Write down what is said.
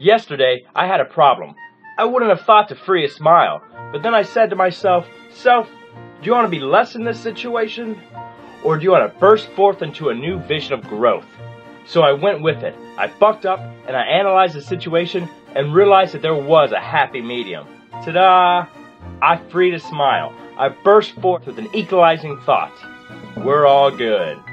Yesterday, I had a problem. I wouldn't have thought to free a smile, but then I said to myself, Self, do you want to be less in this situation? Or do you want to burst forth into a new vision of growth? So I went with it. I bucked up and I analyzed the situation and realized that there was a happy medium. Ta-da! I freed a smile. I burst forth with an equalizing thought. We're all good.